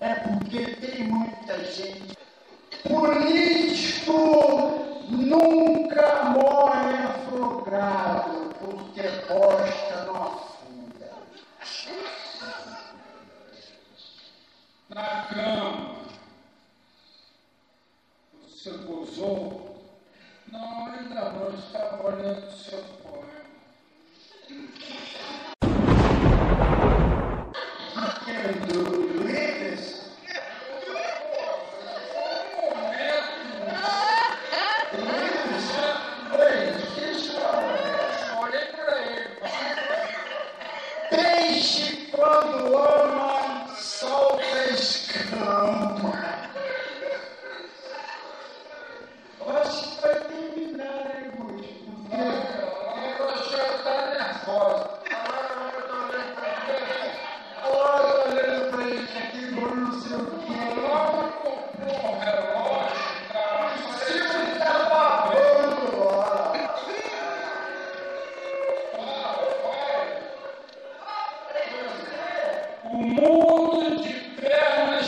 É porque tem muita gente. Político nunca morre afogado porque posta no afunda. Na cama, você gozou? Não, ainda não, estava olhando o seu poema. Do Livres? Peixe quando ama, solta escama. Acho que vai terminar, hein, Guti? Você está nervosa. Olha, olhando pra gente aqui, agora não sei o que. Logo comprou um relógio, cara. Se você tá babando, ó. O mundo de pernas